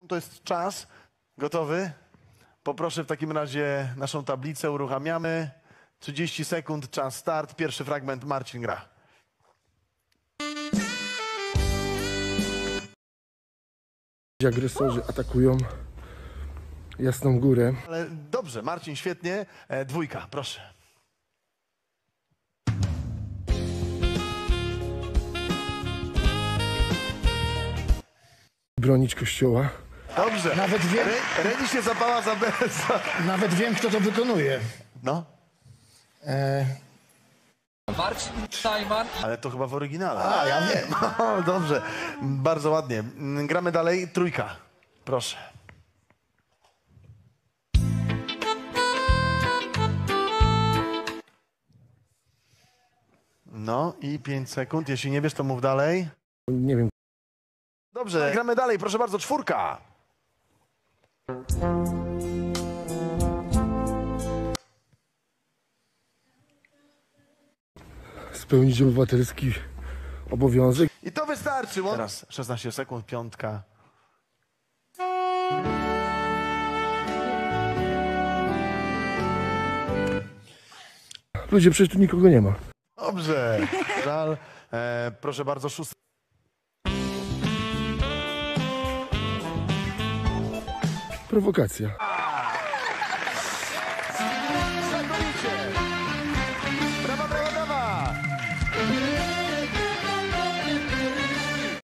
To jest czas. Gotowy? Poproszę w takim razie naszą tablicę. Uruchamiamy. 30 sekund, czas start. Pierwszy fragment, Marcin gra. Agresorzy atakują Jasną Górę. Ale dobrze, Marcin, świetnie. Dwójka, proszę. Bronić kościoła. Dobrze. Nawet wiem, Reni się zapała za... nawet wiem, kto to wykonuje. No, Marcin Najman. ale to chyba w oryginale. A, ja wiem. O, dobrze, bardzo ładnie. Gramy dalej. Trójka, proszę. No i 5 sekund. Jeśli nie wiesz, to mów dalej. Nie wiem, Dobrze, gramy dalej. Proszę bardzo, czwórka. spełnić obywatelski obowiązek. I to wystarczy. Teraz 16 sekund, piątka. Ludzie, przecież tu nikogo nie ma. Dobrze. Żal. Proszę bardzo, szóstka. Prowokacja.